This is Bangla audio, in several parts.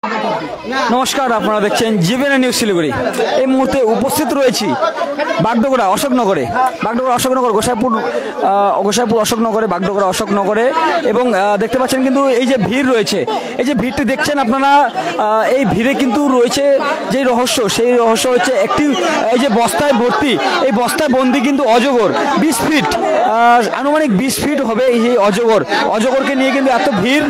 নমস্কার, আপনারা দেখছেন জিবিএন নিউজ শিলিগুড়ি। এই মুহূর্তে উপস্থিত রয়েছি বাগডোগরা অশোকনগরে, অশোকনগর গোসাইপুর অশোকনগরে, বাগডোগরা অশোকনগরে। এবং দেখতে পাচ্ছেন কিন্তু এই যে ভিড় রয়েছে, এই যে ভিড়টি দেখছেন আপনারা, এই ভিড়ে কিন্তু রয়েছে যে রহস্য, সেই রহস্য হচ্ছে একটি এই যে বস্তায় ভর্তি, এই বস্তায় বন্দি কিন্তু অজগর 20 ফিট, আনুমানিক 20 ফিট হবে এই অজগরকে নিয়ে কিন্তু এত ভিড়।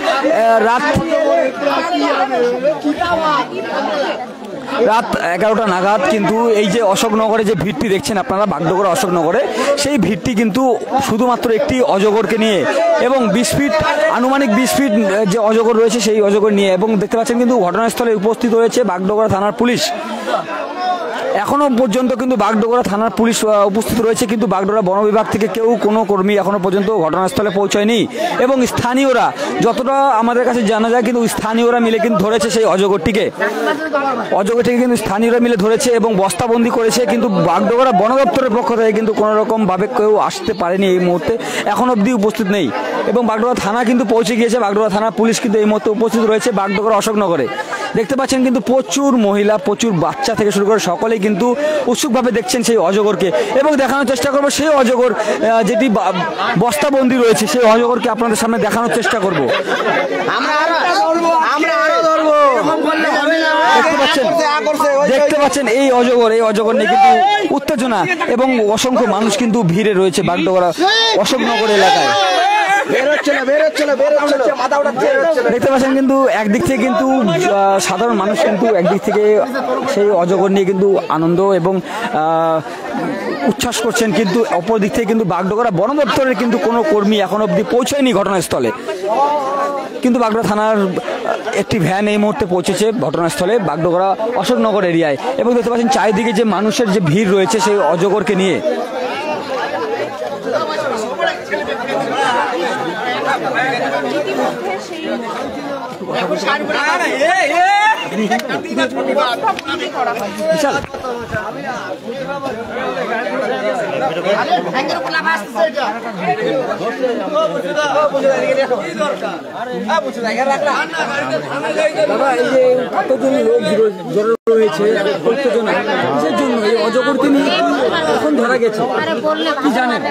রাত 11টা নাগাদ কিন্তু এই যে অশোকনগরে যে ভিড়টি দেখছেন আপনারা, বাগডোগরা অশোকনগরে, সেই ভিড়টি কিন্তু শুধুমাত্র একটি অজগরকে নিয়ে এবং 20 ফিট, আনুমানিক 20 ফিট যে অজগর রয়েছে সেই অজগর নিয়ে। এবং দেখতে পাচ্ছেন কিন্তু ঘটনাস্থলে উপস্থিত রয়েছে বাগডোগরা থানার পুলিশ। এখনো পর্যন্ত কিন্তু বাগডোগরা থানার পুলিশ উপস্থিত রয়েছে, কিন্তু বাগডোগরা বন বিভাগ থেকে কেউ কোনো কর্মী এখনো পর্যন্ত ঘটনাস্থলে পৌঁছায়নি। এবং স্থানীয়রা, যতটা আমাদের কাছে জানা যায়, কিন্তু স্থানীয়রা মিলে কিন্তু ধরেছে সেই অজগরটিকে কিন্তু স্থানীয়রা মিলে ধরেছে এবং বস্তাবন্দি করেছে। কিন্তু বাগডোগরা বন দপ্তরের পক্ষ থেকে কিন্তু কোনো রকম ভাবে কেউ আসতে পারেনি, এই মুহূর্তে এখন অবধি উপস্থিত নেই। এবং বাগডোগরা থানা কিন্তু পৌঁছে গিয়েছে, বাগডোগরা থানার পুলিশ কিন্তু এই মুহূর্তে উপস্থিত রয়েছে বাগডোগরা অশোকনগরে। দেখতে পাচ্ছেন কিন্তু প্রচুর মহিলা, প্রচুর বাচ্চা থেকে শুরু করে সকলেই কিন্তু উৎসুকভাবে দেখছেন সেই অজগরকে। এবং দেখানোর চেষ্টা করবো সেই অজগর যেটি বস্তাবন্দি রয়েছে, সেই অজগরকে আপনাদের সামনে দেখানোর চেষ্টা করবো। দেখতে পাচ্ছেন এই অজগর নিয়ে কিন্তু উত্তেজনা এবং অসংখ্য মানুষ কিন্তু ভিড়ে রয়েছে বাগডোগরা অশোকনগর এলাকায়। দেখতে পাচ্ছেন কিন্তু একদিক থেকে কিন্তু সাধারণ মানুষ কিন্তু একদিক থেকে সেই অজগর নিয়ে কিন্তু আনন্দ এবং উচ্ছ্বাস করছেন, কিন্তু অপর দিক থেকে কিন্তু বাগডোগরা বন দপ্তরের কিন্তু কোনো কর্মী এখন অবধি পৌঁছায়নি ঘটনাস্থলে। কিন্তু বাগডোগরা থানার একটি ভ্যান এই মুহূর্তে পৌঁছেছে ঘটনাস্থলে বাগডোগরা অশোকনগর এরিয়ায়। এবং দেখতে পাচ্ছেন চারিদিকে যে মানুষের যে ভিড় রয়েছে সেই অজগরকে নিয়ে। এই অজগরকে নিয়ে এখন ধরা গেছে, কি জানেন?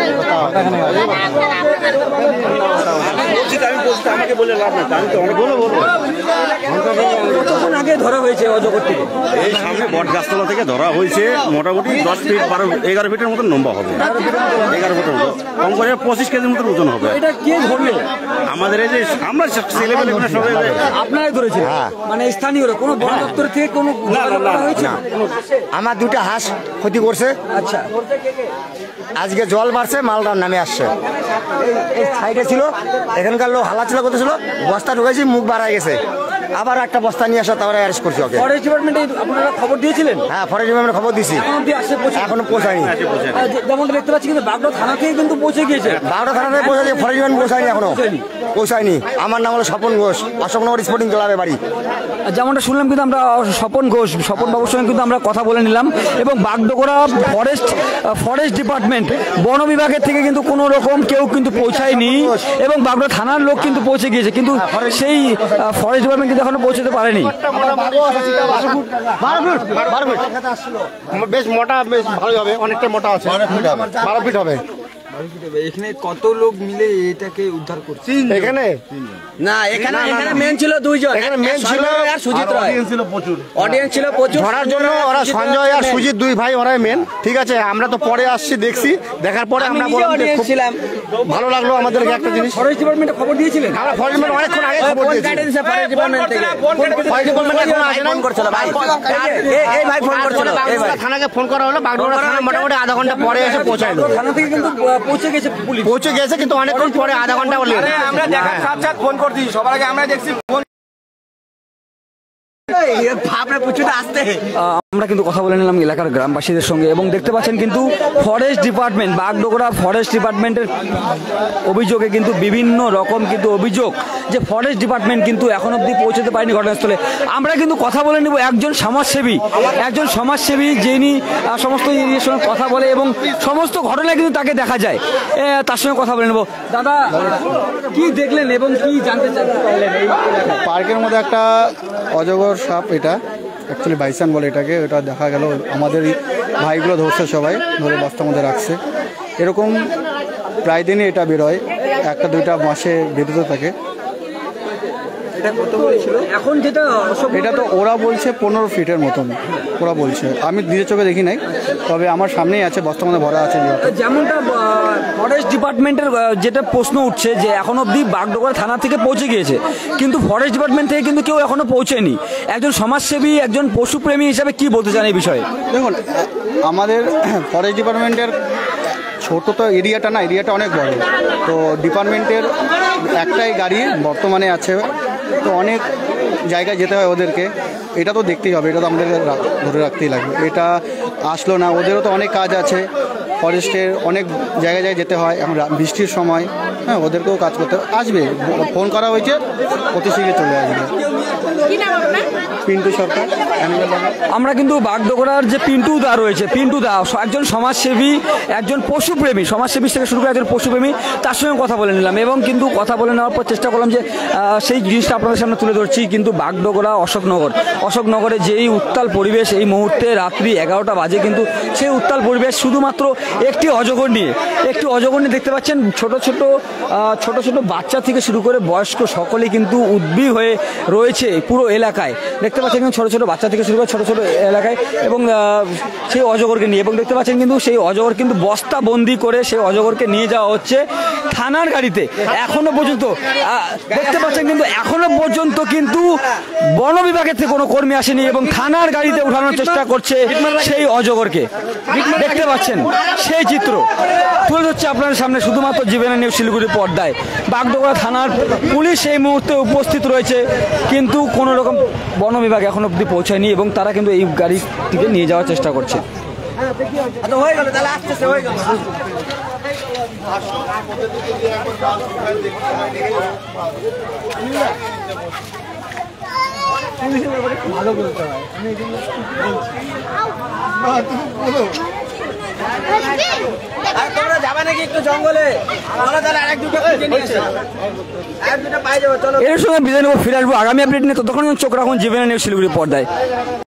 কতক্ষণ আগে ধরা হয়েছে অজগরটিকে? এই সামনে বট গাছতলা থেকে ধরা হয়েছে, মোটামুটি 10 ফিট 11 ফিটের মতন লম্বা হবে, 11 ফিটের মতো, কম করে 25 কেজির মতো ওজন হবে। এটা কে ধরলো? আমাদের এই যে আমরা ছেলেমেলে সবাই আপনারাই ধরেছেন? মানে স্থানীয়রা, কোনো বন দপ্তর থেকে কোনো হয়েছে? আমার দুটা হাঁস ক্ষতি করছে। আচ্ছা, আজকে জল বাড়ছে, মালটা নামে আসছে। এই সাইডে ছিল, এখানকার লোক হালাচলা করতেছিল, বস্তা ঢুকেছি, মুখ বাড়ায় গেছে, আবার একটা বস্তা নিয়ে আসা, তারপরে অ্যারেস্ট করছি ওকে। ফরেস্ট ডিপার্টমেন্টে আপনারা খবর দিয়েছিলেন? হ্যাঁ, ফরেস্ট ডিপার্টমেন্টে খবর দিয়েছি, এখনো পৌঁছায়নি। যেমনটা দেখতে পাচ্ছি কিন্তু বাগডোগরা থানা থেকে কিন্তু পৌঁছে গিয়েছে। বাগডোগরা থানা থেকে পৌঁছাচ্ছে, ফরেস্ট ডিপার্টমেন্ট পৌঁছায়নি, এখনো পৌঁছায়নি। আমার নাম হলো স্বপন ঘোষ, অশোকনগর স্পোর্টিং ক্লাবে বাড়ি। যেমনটা শুনলাম কিন্তু আমরা স্বপন বাবুর সঙ্গে কিন্তু আমরা কথা বলে নিলাম। এবং বাগডোগরা ফরেস্ট ডিপার্টমেন্ট, বন বিভাগের থেকে কিন্তু কোনো রকম কেউ কিন্তু পৌঁছায়নি এবং বাগডোগরা থানার লোক কিন্তু পৌঁছে গিয়েছে, কিন্তু সেই ফরেস্ট ডিপার্টমেন্ট কিন্তু এখনো পৌঁছতে পারেনি। বেশ মোটা, বেশ ভালোই হবে, অনেকটা মোটা আছে, 12 ফিট হবে। এখানে কত লোক মিলে এটাকে উদ্ধার করছে? এখানে না, এখানে মেন ছিল দুইজন, এখানে মেন ছিল আর সুজিত রায়, অডিয়েন্স ছিল প্রচুর ধরার জন্য। ওরা সঞ্জয় আর সুজিত দুই ভাই, ওরাই মেন। ঠিক আছে, আমরা তো পরে আসছি, দেখছি, দেখার পরে আমরা বলছিলাম, ভালো লাগলো আমাদেরকে একটা জিনিস। ফরেস্ট ডিপার্টমেন্টে খবর দিয়েছিলেন? আমরা ফরেস্ট ডিপার্টমেন্ট অনেকক্ষণ আগে খবর দিয়েছি। ফরেস্ট ডিপার্টমেন্ট থেকে ফোন করছিল ভাই, এই ভাই ফোন করছিল, এই ভাই থানাকে ফোন করা হলো, বাগডোগরা থানা মোটামুটি আধা ঘন্টা পরে এসে পৌঁছাইলো। থানা থেকে কিন্তু পৌঁছে গেছে, পুলিশ পৌঁছে গেছে, কিন্তু অনেকক্ষণ পরে, আধা ঘন্টা হলো। আমরা দেখার সাথে ফোন করছি, সবার আগে আমরা দেখছি। আমরা কিন্তু কথা বলে নিলাম এলাকার গ্রামবাসীদের সঙ্গে। এবং দেখতে পাচ্ছেন কিন্তু ফরেস্ট ডিপার্টমেন্ট, বাগডোগরা ফরেস্ট ডিপার্টমেন্টের অভিযোগে কিন্তু বিভিন্ন রকম কিন্তু অভিযোগ যে ফরেস্ট ডিপার্টমেন্ট কিন্তু এখন অবধি পৌঁছতে পারেনি ঘটনাস্থলে। আমরা কিন্তু কথা বলে নিব একজন সমাজসেবী যিনি সমস্ত এর সঙ্গে কথা বলে এবং সমস্ত ঘটনায় কিন্তু তাকে দেখা যায়, তার সঙ্গে কথা বলে নেব। দাদা, কি দেখলেন এবং কি জানতে চাইলেন? পার্কের মধ্যে একটা অজগর সাপ, এটা অ্যাকচুয়ালি বাইসান বলে এটাকে। এটা দেখা গেল আমাদের ভাইগুলো ধরছে, সবাই ধরে বস্তার মধ্যে রাখছে। এরকম প্রায় দিনই এটা বেরোয়, একটা দুইটা মাসে বেরোতে থাকে। এখন যেটা এটা তো ওরা বলছে 15 ফিটের মতন, ওরা বলছে, আমি নিজের চোখে দেখি নাই, তবে আমার সামনেই আছে, বস্তার মধ্যে ভরা আছে। যেমনটা ফরেস্ট ডিপার্টমেন্টের যেটা প্রশ্ন উঠছে যে এখন অবধি বাগডোগরা থানা থেকে পৌঁছে গিয়েছে, কিন্তু ফরেস্ট ডিপার্টমেন্ট থেকে কিন্তু কেউ এখনো পৌঁছেনি। একজন সমাজসেবী, একজন পশুপ্রেমী হিসাবে কি বলতে চান এই বিষয়ে? দেখুন, আমাদের ফরেস্ট ডিপার্টমেন্টের ছোট তো এরিয়াটা না, এরিয়াটা অনেক বড়। তো ডিপার্টমেন্টের একটাই গাড়ি বর্তমানে আছে, তো অনেক জায়গায় যেতে হয় ওদেরকে, এটা তো দেখতেই হবে, এটা তো আমাদের ধরে রাখতেই লাগবে। এটা আসলো না, ওদেরও তো অনেক কাজ আছে, ফরেস্টের অনেক জায়গায় যেতে হয়। এখন বৃষ্টির সময়, হ্যাঁ, ওদেরকেও কাজ করতে আসবে। ফোন করা হয়েছে, অতি শীঘ্রই চলে আসবে। পিন্টু সরকার। আমরা কিন্তু বাগডোগরার যে পিন্টু দা রয়েছে, পিন্টু দা একজন সমাজসেবী, একজন পশুপ্রেমী, সমাজসেবী থেকে শুরু করে একজন পশুপ্রেমী, তার সঙ্গে কথা বলে নিলাম এবং কিন্তু কথা বলে নেওয়ার পর চেষ্টা করলাম যে সেই জিনিসটা আপনাদের সামনে তুলে ধরছি। কিন্তু বাগডোগরা অশোকনগরে যেই উত্তাল পরিবেশ, এই মুহূর্তে রাত্রি 11টা বাজে, কিন্তু সেই উত্তাল পরিবেশ শুধুমাত্র একটি অজগর নিয়ে দেখতে পাচ্ছেন। ছোট ছোট বাচ্চা থেকে শুরু করে বয়স্ক সকলেই কিন্তু উদ্বিগ্ন হয়ে রয়েছে পুরো এলাকায়। দেখতে পাচ্ছেন কিন্তু ছোট ছোট বাচ্চা থেকে শুরু করে ছোট ছোট এলাকায়, এবং সেই অজগরকে নিয়ে, এবং দেখতে পাচ্ছেন কিন্তু সেই অজগর কিন্তু বস্তা বন্দি করে সেই অজগরকে নিয়ে যাওয়া হচ্ছে থানার গাড়িতে। এখনো পর্যন্ত দেখতে পাচ্ছেন কিন্তু এখনো পর্যন্ত কিন্তু বন বিভাগের থেকে কোনো কর্মী আসেনি এবং থানার গাড়িতে উঠানোর চেষ্টা করছে সেই অজগরকে। দেখতে পাচ্ছেন সেই চিত্র তুলে ধরছে আপনাদের সামনে শুধুমাত্র জীবনের নিউজ শিলিগুড়ি পর্দায়। বাগডোগরা থানার পুলিশ এই মুহূর্তে উপস্থিত রয়েছে, কিন্তু কোনো রকম বন বিভাগ এখন অব্দি পৌঁছায়নি এবং তারা কিন্তু এই গাড়িটিকে নিয়ে যাওয়ার চেষ্টা করছে। তোমরা যাবে নাকি একটু জঙ্গলে? তাহলে আরেক দুটো নিয়ে এসো, আর দুটো পাই যাবো। চলো, এর সঙ্গে বিদায় নেবো, ফিরে আসবো আগামী আপডেট নিয়ে। ততক্ষণ চোখ রাখুন জীবনের নিউজ শিলিগুড়ি পর্দায়।